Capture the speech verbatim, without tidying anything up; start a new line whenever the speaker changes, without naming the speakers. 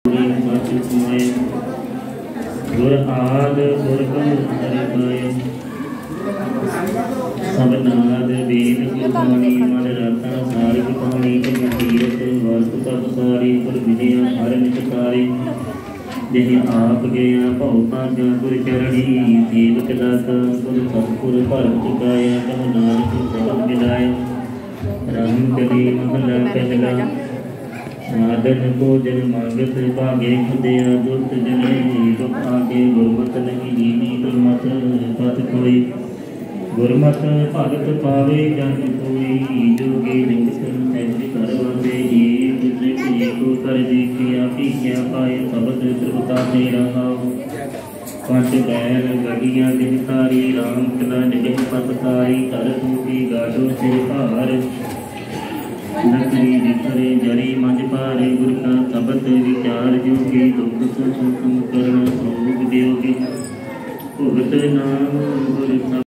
गुर आद गुर हरि सबनाद वेद गुरबाणी मन रतन सारिक पाणी जन तीरथ वर्ष तप सारी गुर विद्या हर निचकारी जिहि आप गया भव भाग्य गुर चरणी सेवक दाता गुर सतपुर भरम चुकाया कह नानक सब मिलाया राम कली महला पहला आदन भोजन मांगत भागे खुदिया दुष्ट जने दुख आगे गुरमत नहीं दीनी गुरमत पथ कोई गुरमत भगत पावे जन कोई जोगी लिंग ऐसी करवाते जी दूसरे की को कर देखिया पी क्या पाए सबद त्रिपुता तेरा हाव पंच बैल गड़िया दिखारी राम कला निज पतकारी कर सूखी गाडो सिर भार नकली निखरे जरी मंज पारे गुर का सबद विचार जोगी दुख सुख करना भोग देवगी भुगत नाम गुर